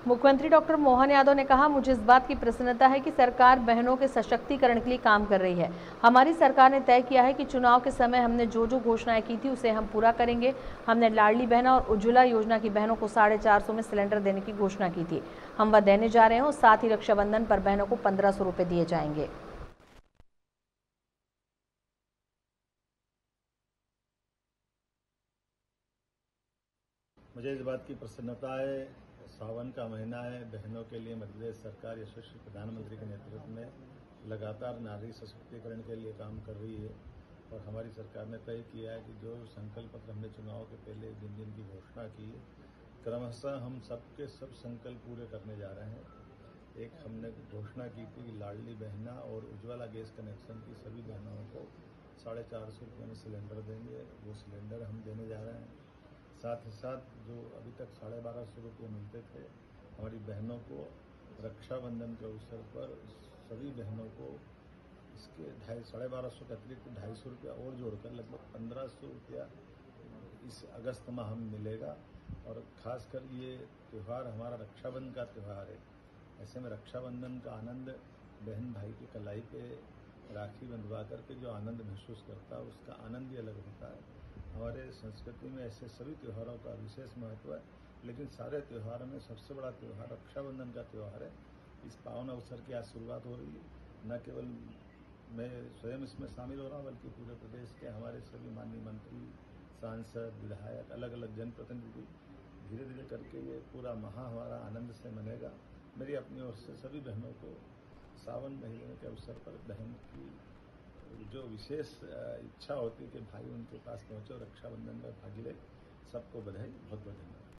मुख्यमंत्री डॉक्टर मोहन यादव ने कहा, मुझे इस बात की प्रसन्नता है कि सरकार बहनों के सशक्तिकरण के लिए काम कर रही है। हमारी सरकार ने तय किया है कि चुनाव के समय हमने जो जो घोषणाएं की थी उसे हम पूरा करेंगे। हमने लाडली बहना और उज्ज्वला योजना की बहनों को 450 में सिलेंडर देने की घोषणा की थी। हम वह देने जा रहे हैं और साथ ही रक्षाबंधन पर बहनों को 1500 रुपये दिए जाएंगे। मुझे इस बात की प्रसन्नता है, सावन का महीना है, बहनों के लिए मध्य प्रदेश सरकार यशस्वी प्रधानमंत्री के नेतृत्व में लगातार नारी सशक्तिकरण के लिए काम कर रही है और हमारी सरकार ने तय किया है कि जो संकल्प पत्र हमने चुनाव के पहले दिन की घोषणा की है, क्रमशः हम सबके सब संकल्प पूरे करने जा रहे हैं। एक हमने घोषणा की थी कि लाडली बहना और उज्ज्वला गैस कनेक्शन की सभी बहनों को 450 रुपये में सिलेंडर देंगे, वो सिलेंडर हम देने जा रहे हैं। साथ ही साथ जो अभी तक 1250 रुपये मिलते थे, हमारी बहनों को रक्षाबंधन के अवसर पर सभी बहनों को इसके 1250 के अतिरिक्त 250 रुपया और जोड़कर लगभग 1500 रुपया इस अगस्त माह हम मिलेगा। और खासकर ये त्यौहार हमारा रक्षाबंधन का त्यौहार है। ऐसे में रक्षाबंधन का आनंद बहन भाई की कलाई पे राखी बंधवा करके जो आनंद महसूस करता है उसका आनंद ही अलग होता है। हमारे संस्कृति में ऐसे सभी त्योहारों का विशेष महत्व है, लेकिन सारे त्योहारों में सबसे बड़ा त्यौहार रक्षाबंधन का त्यौहार है। इस पावन अवसर की आज शुरुआत हो रही है। न केवल मैं स्वयं इसमें शामिल हो रहा हूँ, बल्कि पूरे प्रदेश के हमारे सभी माननीय मंत्री, सांसद, विधायक, अलग अलग जनप्रतिनिधि धीरे धीरे करके ये पूरा माह हमारा आनंद से मनेगा। मेरी अपनी ओर से सभी बहनों को सावन महीने के अवसर पर बहन की जो विशेष इच्छा होती है कि भाई उनके पास पहुंचे और रक्षाबंधन में भागी ले, सबको बधाई, बहुत बहुत धन्यवाद।